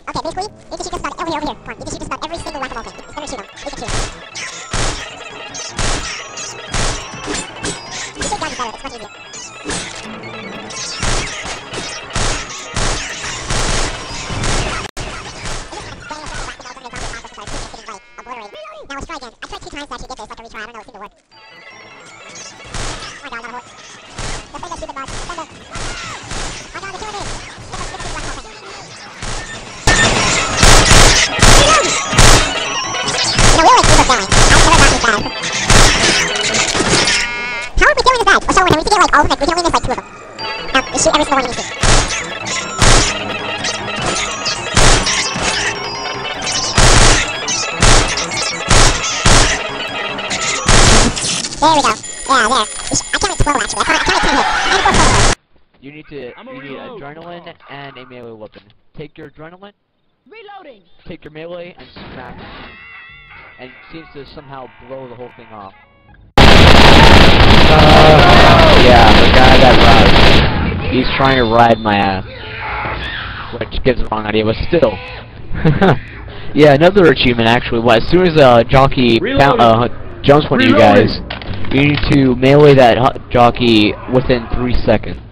Okay, basically, you can shoot just about over here. Come on, you can shoot just about every single whack-a-mole thing. It's gonna shoot them. You can shoot. You take guns better. It's much easier. Now let's try again. I tried 2 times to actually get this, like a retry. I don't know, it seemed to work. Oh my god, I got a horse. Defend the stupid boss. Defend the... Oh my god, they're killing me! You know, we always keep us going. I've never gotten this bad. How are we doing this bad? Oh, so when we get like all of them, we can only miss like 2 of them. Now, we shoot every single one you need to. There we go. Yeah, there. I counted 12 actually. I counted 2 hits. And 4 total. You need adrenaline and a melee weapon. Take your adrenaline. Reloading. Take your melee and smack. And it seems to somehow blow the whole thing off. Yeah, the guy that rides. He's trying to ride my ass. Which gives the wrong idea, but still. Yeah, another achievement actually was as soon as a jockey jumps one of you guys, you need to melee that jockey within 3 seconds.